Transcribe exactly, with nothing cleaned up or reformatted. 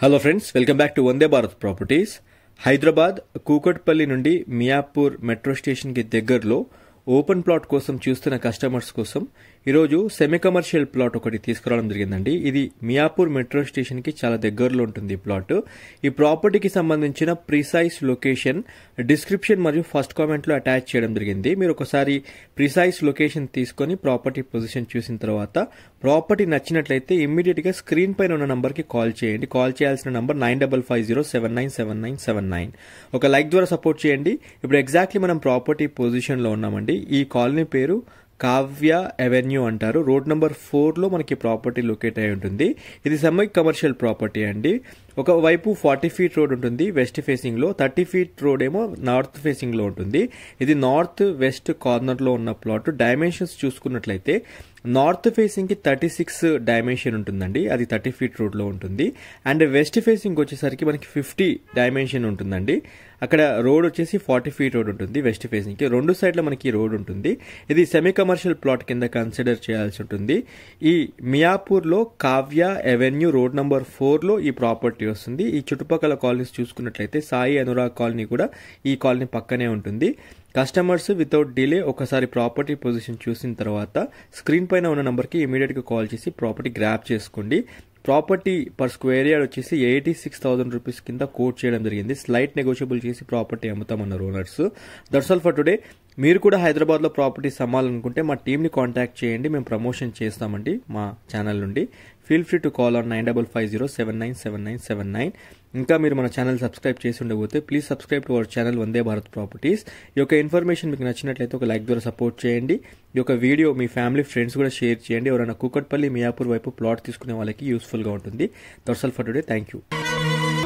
Hello friends, welcome back to Vande Bharat properties. Hyderabad Kukatpally నుండి Miyapur metro station కి దగ్గరలో ఓపెన్ ప్లాట్ కోసం చూస్తున్న కస్టమర్స్ కోసం ఈరోజు సెమీ కమర్షియల్ ప్లాట్ ఒకటి తీసుకురావడం జరిగిందండి. ఇది మియాపూర్ మెట్రో స్టేషన్ కి చాలా దగ్గరలో ఉంటుంది ఈ ప్లాట్. ఈ ప్రాపర్టీకి సంబంధించిన ప్రిసైజ్ లొకేషన్ డిస్క్రిప్షన్ మరియు ఫస్ట్ కామెంట్ లో అటాచ్ చేయడం జరిగింది. మీరు ఒకసారి ప్రిసైజ్ లొకేషన్ తీసుకొని ప్రాపర్టీ పొజిషన్ చూసిన తర్వాత ప్రాపర్టీ నచ్చినట్లయితే ఇమ్మీడియట్ గా స్క్రీన్ పైన ఉన్న నంబర్ కి కాల్ చేయండి. కాల్ చేయాల్సిన number nine double five zero seven nine seven nine seven nine. ఒక లైక్ ద్వారా సపోర్ట్ చేయండి. ఇప్పుడు ఎగ్జాక్ట్లీ మనం ప్రాపర్టీ పొజిషన్ లో ఉన్నామండి. ఈ కాలనీ పేరు కావ్య అవెన్యూ అంటారు. రోడ్ నంబర్ ఫోర్ లో మనకి ప్రాపర్టీ లొకేట్ అయి ఉంటుంది. ఇది సెమీ కమర్షియల్ ప్రాపర్టీ అండి. ఒక వైపు ఫార్టీ ఫీట్ రోడ్ ఉంటుంది వెస్ట్ ఫేసింగ్ లో, థర్టీ ఫీట్ రోడ్ ఏమో నార్త్ ఫేసింగ్ లో ఉంటుంది. ఇది నార్త్ వెస్ట్ కార్నర్ లో ఉన్న ప్లాట్. డైమెన్షన్స్ చూసుకున్నట్లయితే నార్త్ ఫేసింగ్ కి థర్టీ సిక్స్ డైమెన్షన్ ఉంటుందండి, అది థర్టీ ఫీట్ రోడ్ లో ఉంటుంది. అండ్ వెస్ట్ ఫేసింగ్ వచ్చేసరికి మనకి ఫిఫ్టీ డైమెన్షన్ ఉంటుందండి. అక్కడ రోడ్ వచ్చేసి ఫార్టీ ఫీట్ రోడ్ ఉంటుంది వెస్ట్ ఫేసింగ్ కి. రెండు సైడ్ల మనకి రోడ్ ఉంటుంది. ఇది సెమీ కమర్షియల్ ప్లాట్ కింద కన్సిడర్ చేయాల్సి ఉంటుంది. ఈ మియాపూర్ లో Kavya avenue road number four లో ఈ ప్రాపర్టీ వస్తుంది. ఈ చుట్టుపక్కల కాలనీస్ చూసుకున్నట్లయితే సాయి అనురాగ్ కాలనీ కూడా ఈ కాలనీ పక్కనే ఉంటుంది. కస్టమర్స్ వితౌట్ డిలే ఒకసారి ప్రాపర్టీ పొజిషన్ చూసిన తర్వాత స్క్రీన్ పైన ఉన్న నంబర్కి ఇమీడియట్గా కాల్ చేసి ప్రాపర్టీ గ్రాప్ చేసుకోండి. ప్రాపర్టీ పర్ స్క్వేర్ యార్డ్ వచ్చేసి ఎయిటీ సిక్స్ థౌసండ్ రూపీస్ కింద కోట్ చేయడం జరిగింది. స్లైట్ నెగోషియబుల్ చేసి ప్రాపర్టీ అమ్ముతామన్నారు owners. That's all for today. మీరు కూడా హైదరాబాద్లో ప్రాపర్టీస్ అమ్మాలనుకుంటే మా టీమ్ని కాంటాక్ట్ చేయండి, మేము ప్రమోషన్ చేస్తామండి మా ఛానల్ నుండి. Feel free to call on nine double five zero seven nine seven nine seven nine. ఇంకా మీరు మన ఛానల్ సబ్స్క్రైబ్ చేసి ఉండకపోతే please subscribe to our channel Vande Bharat properties. ఈ యొక్క ఇన్ఫర్మేషన్ మీకు నచ్చినట్లయితే ఒక లైక్ ద్వారా సపోర్ట్ చేయండి. ఈ యొక్క వీడియో మీ ఫ్యామిలీ ఫ్రెండ్స్ కూడా షేర్ చేయండి. ఎవరైనా కూకట్పల్లి మియాపూర్ వైపు ప్లాట్ తీసుకునే వాళ్ళకి యూస్ఫుల్గా ఉంటుంది. That's all for today. Thank you.